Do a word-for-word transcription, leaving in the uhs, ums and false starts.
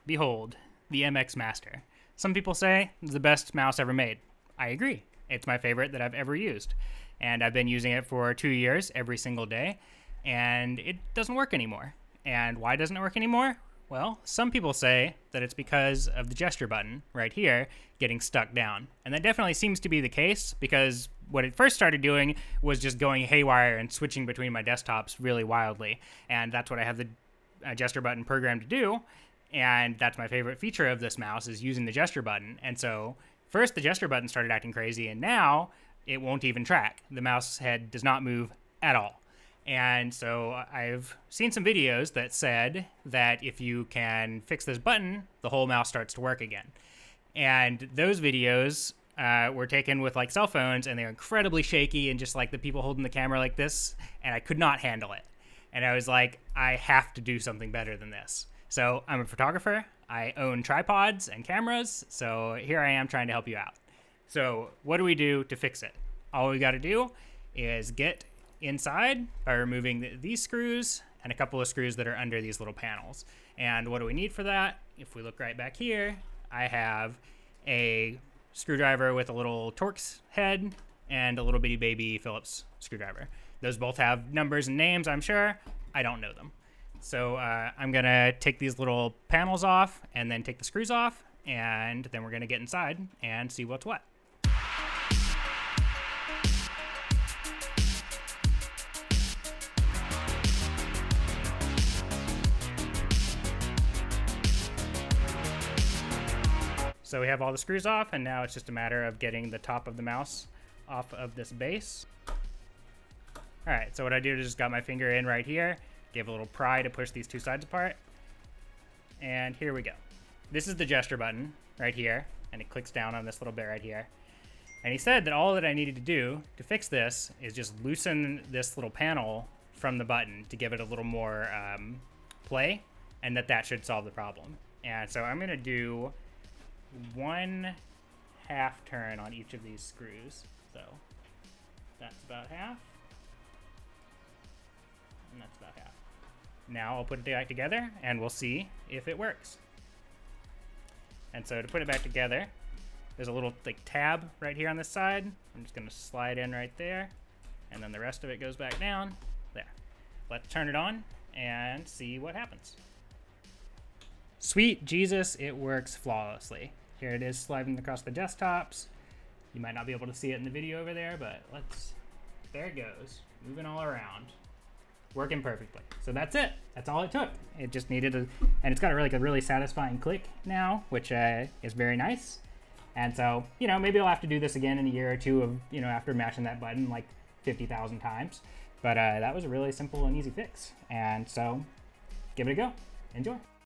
Behold, the M X Master. Some people say it's the best mouse ever made. I agree. It's my favorite that I've ever used. And I've been using it for two years every single day, and it doesn't work anymore. And why doesn't it work anymore? Well, some people say that it's because of the gesture button right here getting stuck down. And that definitely seems to be the case, because what it first started doing was just going haywire and switching between my desktops really wildly. And that's what I have the uh, gesture button programmed to do. And that's my favorite feature of this mouse, is using the gesture button. And so first the gesture button started acting crazy, and now it won't even track. The mouse head does not move at all. And so I've seen some videos that said that if you can fix this button, the whole mouse starts to work again. And those videos uh, were taken with like cell phones, and they're incredibly shaky, and just like the people holding the camera like this, and I could not handle it. And I was like, I have to do something better than this. So I'm a photographer. I own tripods and cameras. So here I am trying to help you out. So what do we do to fix it? All we got to do is get inside by removing th these screws and a couple of screws that are under these little panels. And what do we need for that? If we look right back here, I have a screwdriver with a little Torx head and a little bitty baby Phillips screwdriver. Those both have numbers and names, I'm sure. I don't know them. So uh, I'm gonna take these little panels off and then take the screws off, and then we're gonna get inside and see what's what. So we have all the screws off, and now it's just a matter of getting the top of the mouse off of this base. All right, so what I did is just got my finger in right here, gave a little pry to push these two sides apart, and here we go. This is the gesture button right here, and it clicks down on this little bit right here. And he said that all that I needed to do to fix this is just loosen this little panel from the button to give it a little more um, play, and that that should solve the problem. And so I'm gonna do one half turn on each of these screws. So that's about half, and that's about half. Now I'll put it back together and we'll see if it works. And so to put it back together, there's a little like tab right here on this side. I'm just gonna slide in right there, and then the rest of it goes back down there. Let's turn it on and see what happens. Sweet Jesus, it works flawlessly. Here it is sliding across the desktops. You might not be able to see it in the video over there, but let's, there it goes, moving all around, working perfectly. So that's it, that's all it took. It just needed a, and it's got a really, like a really satisfying click now, which uh, is very nice. And so, you know, maybe I'll have to do this again in a year or two of, you know, after mashing that button like fifty thousand times. But uh, that was a really simple and easy fix. And so, give it a go, enjoy.